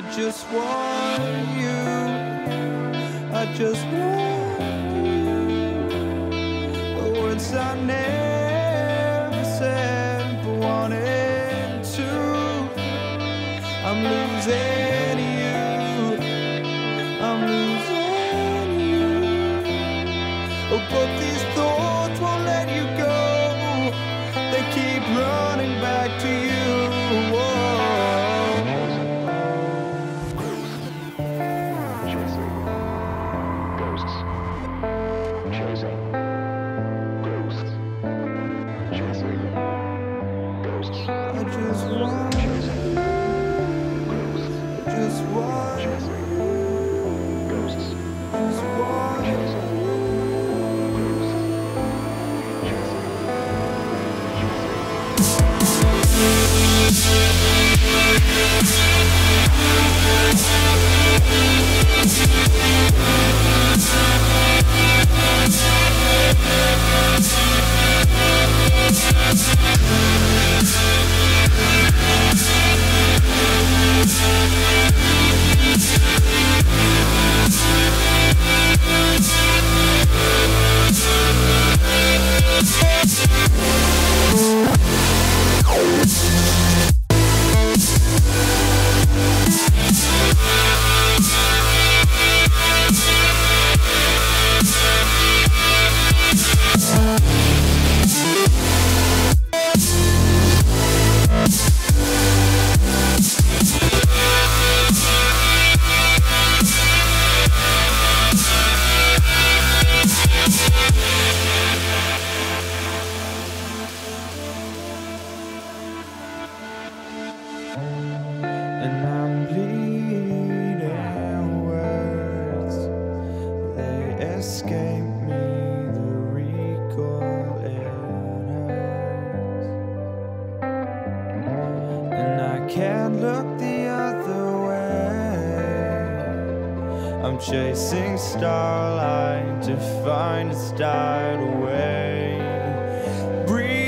just want you. I just want you. The words I never said but wanted to. I'm losing you. I'm losing you. Oh, but these thoughts won't let you go. They keep running back to you. Whoa. I just want you. I just want you. Just want you. And I'm bleeding words, they escape me, the recall it hurts. And I can't look the other way. I'm chasing starlight to find it's died away. Breathe